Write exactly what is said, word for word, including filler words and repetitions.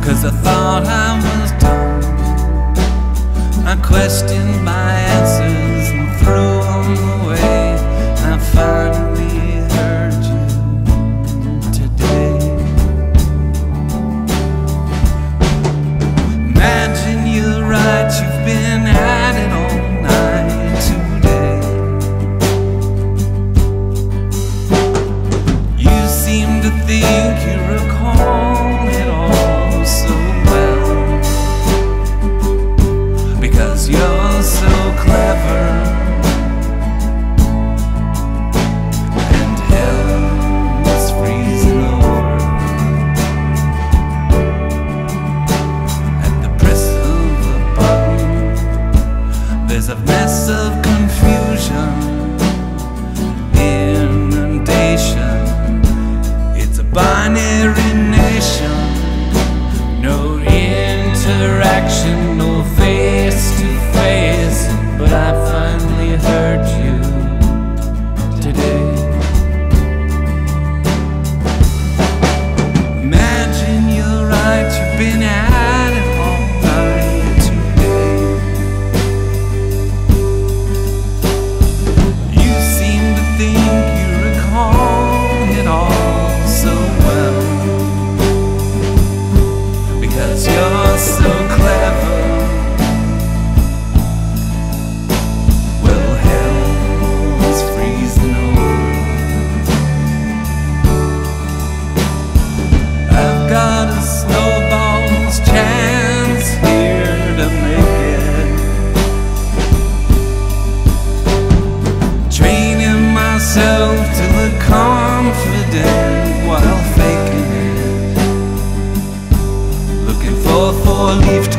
'cause I thought I was done. I questioned my answers and threw them away. I finally heard you today. Imagine you're right, you've been at it all night today. You seem to think you recall it all so well, because you're so clever. And hell is freezing over at the press of a button. There's a mess of confusion, inundation. It's a binary nation. No interaction, no face to face. But I finally heard you today. Imagine you're right, you've been at it all night today. You seem to think you recall it all so well, because you're so clever. Well, hell is freezing over. I've got a snowball's chance here to make it, training myself to look confident while faking it, looking for four-leafed